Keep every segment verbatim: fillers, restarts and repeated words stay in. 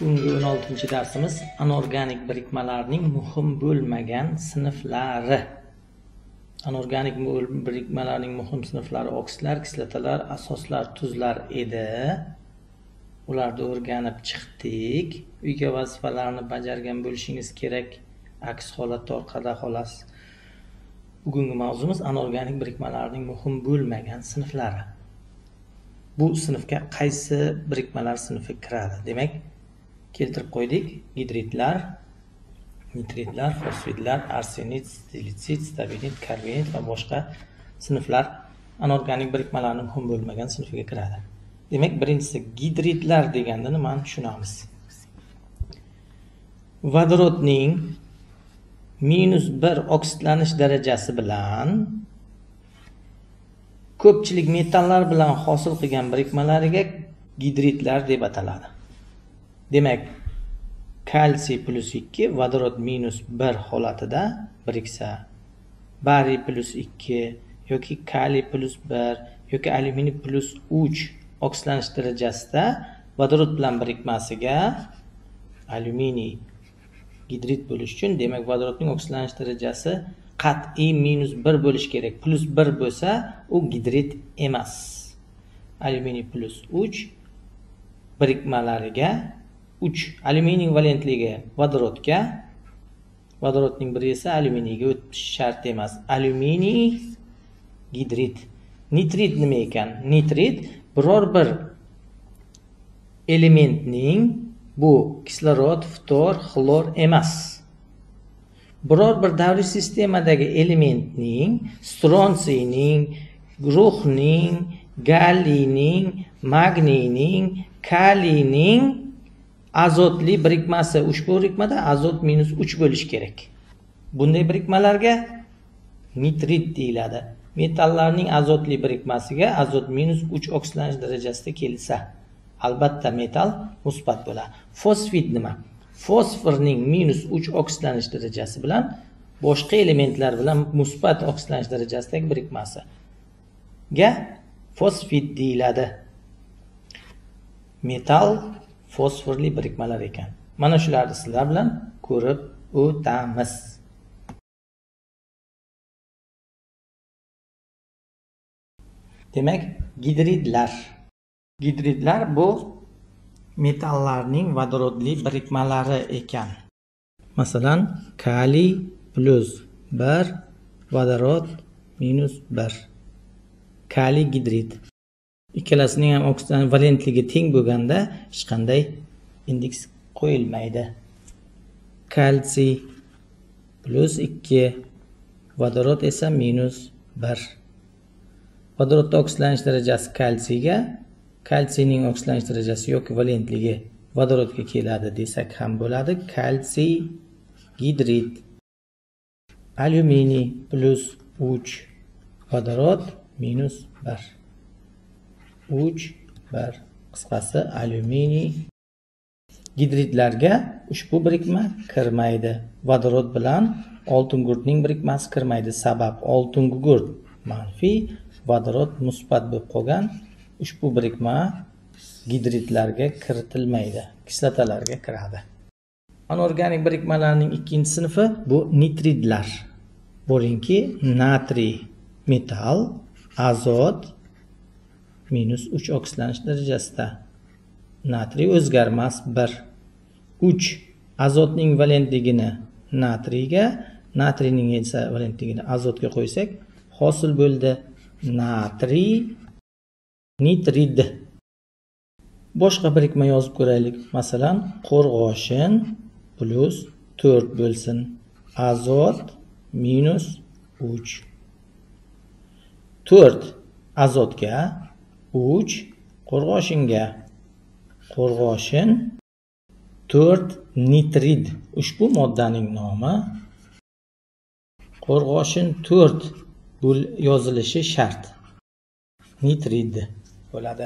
Bugungi o'n oltinchi darsimiz anorganik birikmalarning muhim bo'lmagan sinflari. Anorganik birikmalarning muhim sinflari oksidlar, kislotalar, asoslar, tuzlar edi. Ularni o'rganib chiqdik. Uyga vazifalarni bajargan bo'lishingiz kerak. Aks holatda orqada qolasiz. Bugungi mavzumiz anorganik birikmalarning muhim bo'lmagan sinflari. Bu sinfga qaysi birikmalar sinfi kiradi? Demak, keltirib qo'ydik. Gidridlar, nitridlar, fosfidlar, arsenit, silicit, stabilit, karbonit va boshqa sinflar anorganik birikmalarning muhim bo'lmagan sinfiga kiradi. Demak, birinchisi gidridlar deganda nimani tushunamiz? Vodorodning minus bir oksidlanish darajasi bilan ko'pchilik metallar bilan hosil qilgan birikmalariga gidridlar deb ataladi. Demak, kalsiy plus ikki vodorod minus bir holatida biriksa, bariy plus ikki yoki kaliy plus bir yoki alyuminiy plus uch oksidlanish darajasida vodorod bilan birikmasiga alyuminiy gidrid bo'lish uchun, demak, vodorodning oksidlanish darajasi qat'iy minus bir bo'lish kerak. Plus bir bo'lsa, u gidrid emas. Alyuminiy plus uch birikmalariga uch alyuminiy valentligi vodorodga, vodorodning biri esa alyuminiyga o'tishi shart emas. Alyuminiy gidrid. Nitrid nima ekan? Nitrid biror bir elementning, bu kislorod, ftor, xlor emas. Biror bir davriy sistemadagi elementning, stronsiyning, ruhning, galliyning, magniyning, kaliyning azotli birikmasi, ushbu birikmada azot minus uch bo'lishi kerak. Bunday birikmalarga nitrid deyiladi. Metallarning azotli birikmasiga azot minus uch oksidlanish darajasida kelsa, albatta metal musbat bo'ladi. Fosfid nima? Fosforning minus uch oksidlanish darajasi bilan boshqa elementlar bilan musbat oksidlanish darajasidagi birikmasiga fosfid deyiladi. Metal fosforli birikmalar ekan. Mana shularni sizlar bilan ko'rib o'tamiz. Demak, gidridlar. Gidridlar bu metallarning vodorodli birikmalari ekan. Masalan, kaliy plus bir, vodorod minus bir. Kaliy gidrid. Ikkalasining ham oksidan valentligi teng bo'lganda hech qanday indeks qo'yilmaydi. Kalsiy plus ikki, vodorod esa minus bir. Vodorodda oksidlanish darajasi kalsiyga, kalsiyning oksidlanish darajasi yoki valentligi vodorodga keladi desak ham bo'ladi. Kalsiy gidrid. Alyuminiy plus uch, vodorod minus bir. uch, bir. Qisqasi alyuminiy gidridlarga ushbu birikma kirmaydi. Vodorod bilan oltin gurtning birikmasi kirmaydi. Sabab oltin gurt manfiy, vodorod musbat bo'lib qolgan. Ushbu birikma gidridlarga kiritilmaydi, kislotalarga kiradi. Anorganik birikmalarning ikkinchi sinfi bu nitridlar. Bo'linki, natriy metal, azot minus uch oksidlanish darajasida. Natriy o'zgarmas bir. uch azotning valentligini natriyga, natriyning esa valentligini azotga qo'ysak, hosil bo'ldi natriy nitrid. Boshqa birikma yozib ko'raylik. Masalan, qo'rg'oshin plus to'rt bo'lsin. Azot minus uch. to'rt azotga, uch qo'rg'oshinga. Qo'rg'oshin to'rt nitrid. Ushbu moddaning nomi qo'rg'oshin to'rt yozilishi shart. Nitrid bo'ladi.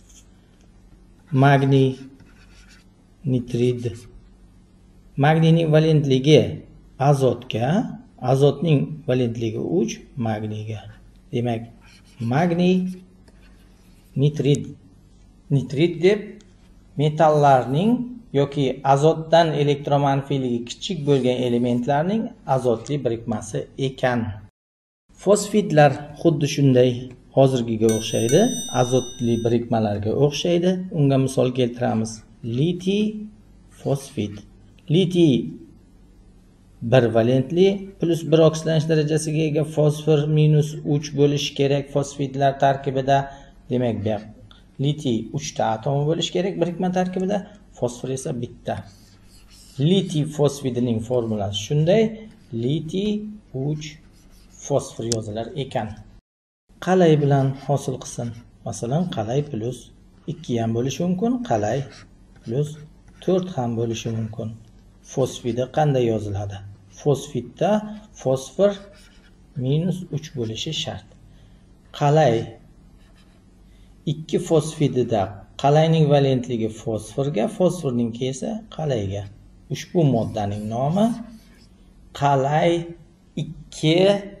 Magniy nitrid. Magniyning valentligi azotga, azotning valentligi uch magniyga. Demak, magniy nitrid. Nitrid deb metallarning yoki azotdan elektromanfiyligi kichik bo'lgan elementlarning azotli birikmasi ekan. Fosfidlar xuddi shunday hozirgiga o'xshaydi, azotli birikmalarga o'xshaydi. Unga misol keltiramiz. Litiy fosfid. Litiy bir valentli plus bir oksidlanish darajasiga ega fosfor minus uch bo'lishi kerak fosfidlar tarkibida. Demak, bu litiy uch ta atomi bo'lishi kerak birikma tarkibida, fosfor esa bitta. Litiy fosfidining formulasi shunday. Litiy uch fosfor yozilar ekan. Qalay bilan hosil qilsin. Masalan, qalay plus ikki ham bo'lishi mumkin, qalay plus to'rt ham bo'lishi mumkin. Fosfidi qanday yoziladi? Fosfidda fosfor minus uch bo'lishi shart. Qalay ikki fosfidida qalayning valentligi fosforga, fosforninki esa qalayga. Ushbu moddaning nomi qalay ikki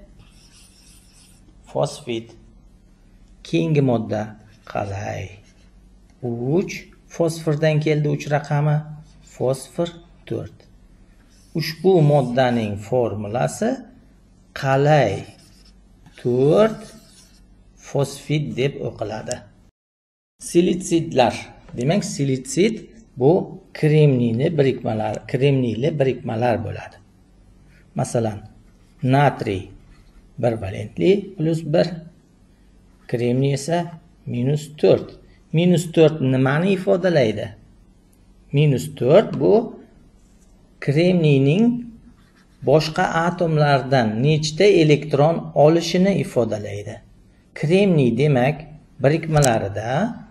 fosfid. Keyingi modda qalay uch fosfordan keldi uch raqami, fosfor to'rt. Ushbu moddaning formulasi qalay to'rt fosfid deb o'qiladi. Silitsidlar. Demak, silitsid bu kremniyli birikmalar, kremniyli birikmalar bo'ladi. Masalan, natriy bir valentli plus bir, kremniy esa minus to'rt. Minus to'rt nimani ifodalaydi? Minus to'rt bu kremniyning boshqa atomlardan nechta elektron olishini ifodalaydi. Kremniy demak birikmalarida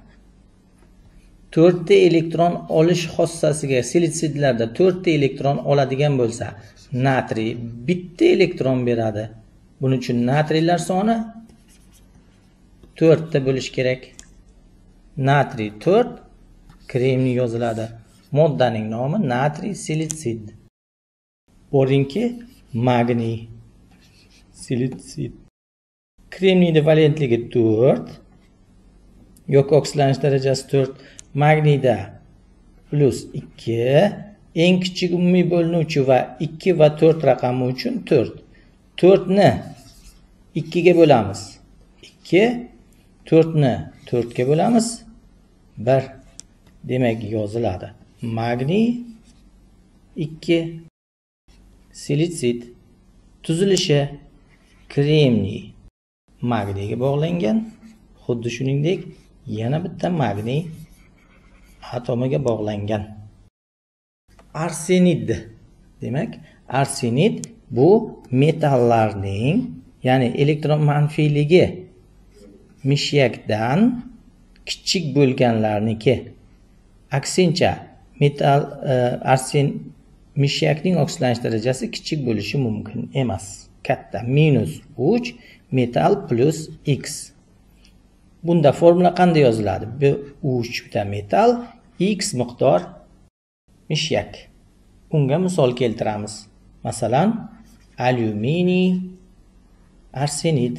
to'rtta elektron olish xossasiga, silitsidlarda to'rtta elektron oladigan bo'lsa, natriy bitta elektron beradi. Buning uchun natriylar soni to'rt ta bo'lishi kerak. Natriy to'rt, kremniy yoziladi. Moddaning nomi natriy silitsid. Boringki magniy silitsid. Kremniyda valentligi to'rt, yoki oksidlanish darajasi to'rt, magniyda plus ikki, eng kichik umumiy bo'linuvchi va ikki va to'rt raqami uchun to'rt. to'rt ni ikki ga bo'lamiz. ikki, to'rt ni to'rt ga bo'lamiz. bir. Demak, yoziladi. Magniy ikki silitsid. Tuzilishi kremniy magniyga bog'langan, xuddi shuningdek yana bitta magniy atomiga bog'langan. Arsenid. Demak, arsenid bu metallarning, ya'ni elektron manfiyligi mishyakdan kichik bo'lganlarniki. Aksincha, metal e, arsen mishyakning oksidlanish darajasi kichik bo'lishi mumkin emas. Katta minus uch metal plus x. Bunda formula qanday yoziladi? Bu uch ta metal, x miqdor mishyak. Unga misol keltiramiz. Masalan, alyuminiy arsenid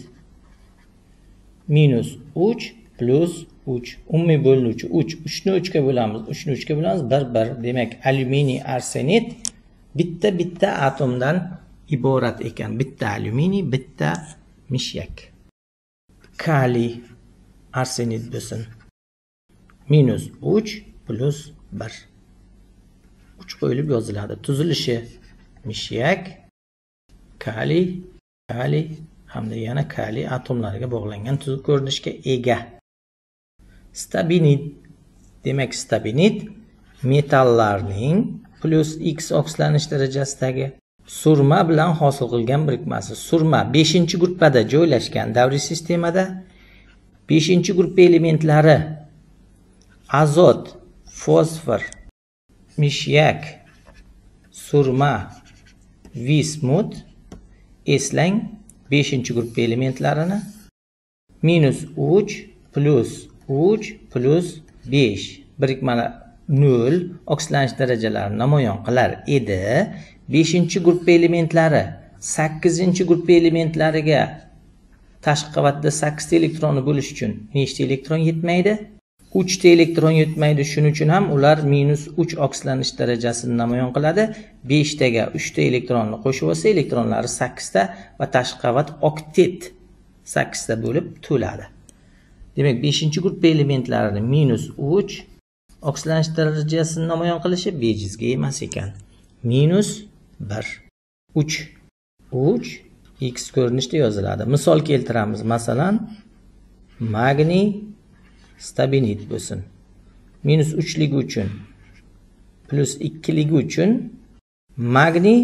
minus uch plus uch. Umumiy bo'linuvchi uch. uch ni uch ga bo'lamiz. uch ni uch ga bo'lamiz. bir bir. Demak, alyuminiy arsenid bitta bitta atomdan iborat ekan. Bitta alyuminiy, bitta mishyak. Kaliy arsenid bo'lsin. Minus uch plus bir. uch qo'yilib yoziladi. Tuzilishi mishyak, kaliy, kaliy hamda yana kaliy atomlariga bog'langan tuzuk ko'rinishga ega. Stabinid. Demak, stabinid metallarning plus x oksidlanish darajasidagi surma bilan hosil qilgan birikmasi. Surma beshinchi gruppada joylashgan davriy sistemada beshinchi guruh elementlari azot, fosfor, mishyak, surma, vismut. Eslang beshinchi guruh elementlarini minus uch plus uch plus besh birikmalar nol oksidlanish darajalarini namoyon qilar edi. beshinchi guruh elementlari sakkizinchi guruh elementlariga tashqi qavatda sakkiz ta elektronni bo'lish uchun nechta elektron yetmaydi? uch ta elektron yetmaydi, shuning uchun ham ular minus uch oksidlanish darajasini namoyon qiladi. besh taga uch ta elektronni qo'shib olsa, elektronlari sakkiz ta va tashqi qavat oktet sakkiz ta bo'lib to'ladi. Demak, beshinchi guruh elementlarini minus uch oksidlanish darajasini namoyon qilishi bejizga emas ekan. minus bir. uch. uch x ko'rinishda yoziladi. Misol keltiramiz. Masalan, magniy stabilit bo'lsin. minus uch ligi uchun plus ikki ligi uchun magniy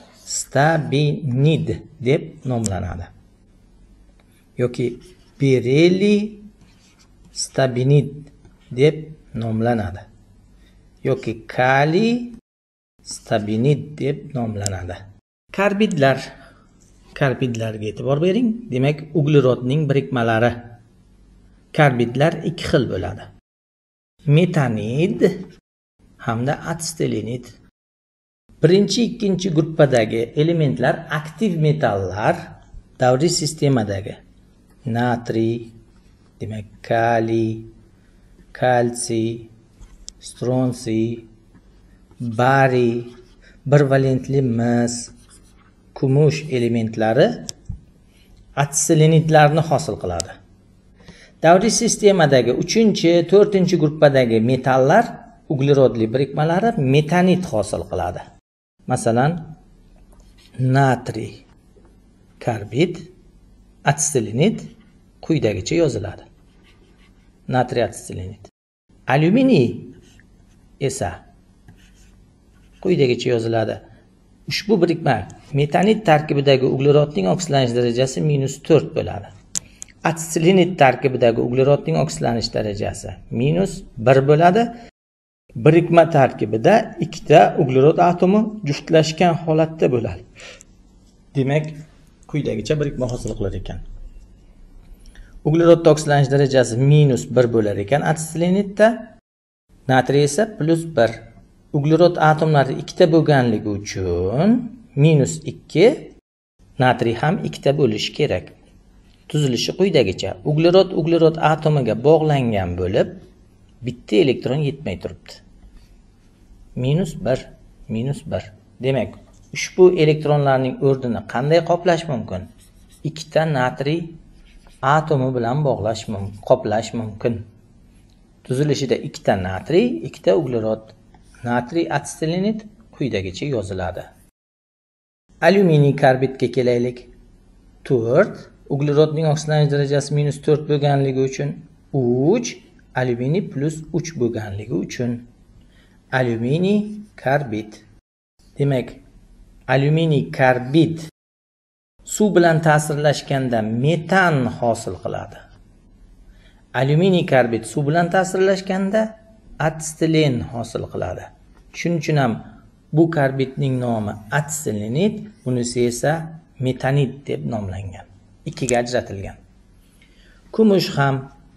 stabilit deb nomlanadi. Yoki berylliy stabilit deb nomlanadi. Yoki kaliy stabilit deb nomlanadi. Karbidlar. Karbidlarga e'tibor bering. Demak, uglerodning birikmalari. Karbidlar ikki xil bo'ladi. Metanid hamda atstelinit. Birinchi, ikkinchi gruppadagi elementlar aktiv metallar, davriy sistemadagi natriy, demak kaliy, kalsiy, stronsiy, bariy, bir valentli mis, kumush elementlari atselenitlarni hosil qiladi. Davriy sistemadagi uchinchi, to'rtinchi gruppadagi metallar uglerodli birikmalari metanit hosil qiladi. Masalan, natriy karbid atselenit quyidagicha yoziladi. Natriy atselenit. Alyuminiy esa quyidagicha yoziladi. Ushbu birikma metanit tarkibidagi uglerodning oksidlanish darajasi minus to'rt bo'ladi. Atselenit tarkibidagi uglerodning oksidlanish darajasi minus bir bo'ladi. Birikma tarkibida ikkita uglerod atomi juftlashgan holatda bo'ladi. Demak, quyidagicha birikma hosil qilar ekan. Uglerodning oksidlanish darajasi minus bir bo'lar ekan atselenitda, natriy esa plus bir. Uglerod atomlari ikkita bo'lganligi uchun minus ikki, natriy ham ikkita bo'lishi kerak. Tuzilishi quyidagicha. Uglerod uglerod atomiga bog'langan bo'lib, bitta elektron yetmay turibdi. minus bir, minus bir. Demak, ushbu elektronlarning o'rnini qanday qoplash mumkin? Ikkita natriy atomi bilan bog'lash mumkin, qoplash mumkin. Tuzilishida ikkita natriy, ikkita uglerod. Natriy atselenit quyidagicha yoziladi. Alyuminiy karbidga kelaylik. to'rt. Uglerodning oksidlanish darajasi minus to'rt bo'lganligi uchun uch, alyuminiy plus uch bo'lganligi uchun alyuminiy karbid. Demak, alyuminiy karbid suv bilan ta'sirlashganda metan hosil qiladi. Alyuminiy karbid suv bilan ta'sirlashganda atselen hosil qiladi. Shuning uchun ham bu karbidning nomi atselenit, bunisi esa metanit deb nomlangan. Ikkiga ajratilgan. Kumush ham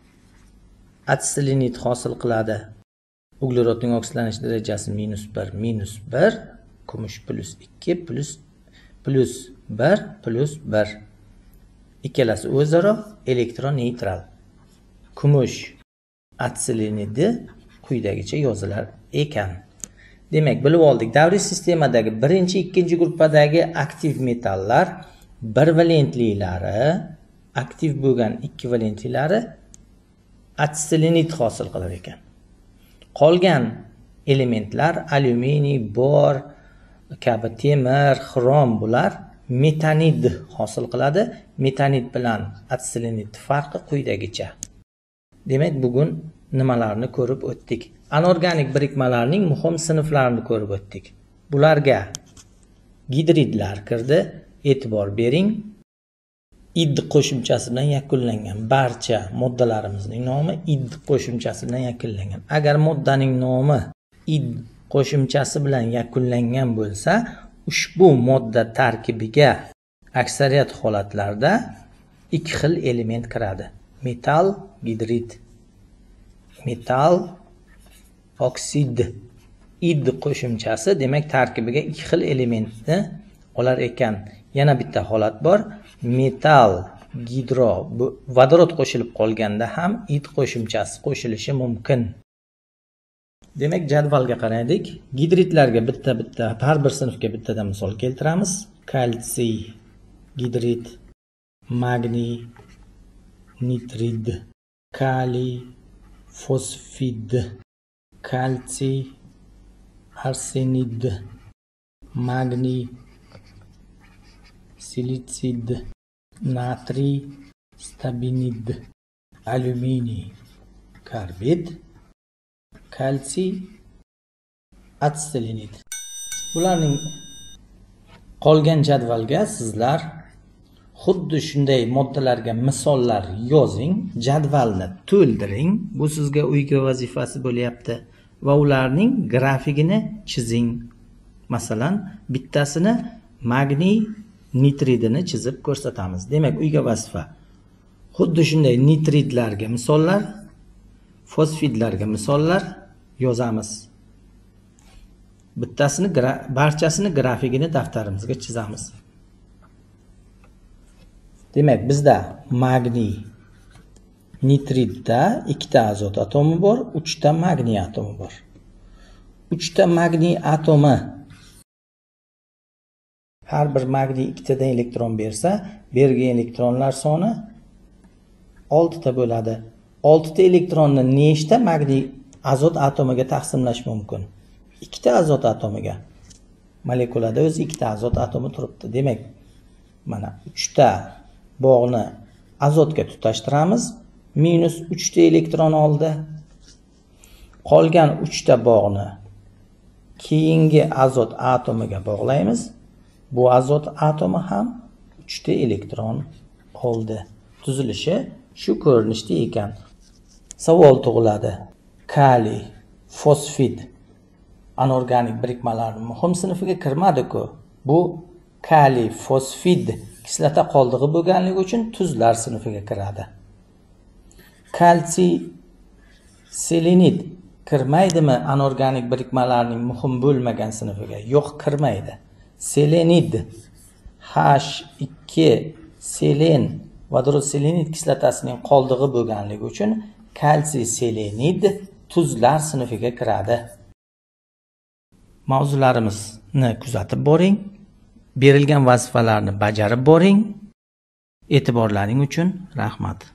atselenit hosil qiladi. Uglerodning oksidlanish darajasi minus bir, minus bir, kumush plus ikki, plus plus bir, plus bir. Ikkalasi o'zaro elektron neytral. Kumush atselenidi quyidagicha yozilar ekan. Demak, bilib oldik. Davriy sistemadagi birinchi, ikkinchi gruppadagi aktiv metallar bir valentlilari, aktiv bo'lgan ikki valentlilari atselenit hosil qilar ekan. Qolgan elementlar alyuminiy, bor kabi temir, xrom bular metanid hosil qiladi. Metanid bilan atselenit farqi quyidagicha. Demak, bugun nimalarni ko'rib o'tdik? Anorganik birikmalarning muhim sinflarini ko'rib o'tdik. Bularga gidridlar kirdi. E'tibor bering. Id qo'shimchasi bilan yakunlangan barcha moddalarimizning nomi id qo'shimchasi bilan yakunlangan. Agar moddaning nomi id qo'shimchasi bilan yakunlangan bo'lsa, ushbu modda tarkibiga aksariyat holatlarda ikki xil element kiradi. Metal, gidrid. Metal, oksid. Id qo'shimchasi demak tarkibiga ikki xil elementni olar ekan. Yana bitta holat bor. Metal gidro bu vodorod qo'shilib qolganda ham it qo'shimchasi qo'shilishi mumkin. Demak, jadvalga qaraylik. Gidritlarga bitta-bitta, har bir sinfga bittadan misol keltiramiz. Kalsiy, gidrit, magniy, nitrid, kaliy, fosfid, kalsiy, arsenid, magniy, silitsid, natriy, stabinid, alyuminiy, karbid, kalsiy, atselenid. Bularning qolgan jadvalga sizlar xuddi shunday moddalarga misollar yozing, jadvalni to'ldiring. Bu sizga uyga vazifasi bo'lyapti va ularning grafikini chizing. Masalan, bittasini magniy nitridini chizib ko'rsatamiz. Demak, uyga vazifa. Xuddi shunday nitridlarga misollar, fosfidlarga misollar yozamiz. Bittasini, barchasini grafikini daftarimizga chizamiz. Demak, bizda magniy nitridda ikkita azot atomi bor, uchta magniy atomi bor. uchta magniy atomi har bir magniy ikkitadan elektron bersa, bergan elektronlar soni olti ta bo'ladi. olti ta elektronni nechta magniy azot atomiga taqsimlash mumkin? ikkita azot atomiga. Molekulada o'zi ikkita azot atomi turibdi. Demak, mana uchta bog'ni azotga tutashtiramiz. Minus uchta elektron oldi. Qolgan uchta bog'ni keyingi azot atomiga bog'laymiz. Bu azot atomi ham uchta elektron oldi. Tuzilishi shu ko'rinishda ekan. Savol tug'iladi. Kaliy, fosfid anorganik birikmalarning muhim sinfiga kirmadi-ku. Bu kaliy, fosfid kislota qoldig'i bo'lganligi uchun tuzlar sinfiga kiradi. Kalsiy, selenid kirmaydimi anorganik birikmalarning muhim bo'lmagan sinfiga? Yo'q, kirmaydi. Selenid H ikki selen vodorod selenid kislotasining qoldig'i bo'lganligi uchun kalsiy selenid tuzlar sinfiga kiradi. Mavzularimizni kuzatib boring. Berilgan vazifalarni bajarib boring. E'tiborlaring uchun rahmat.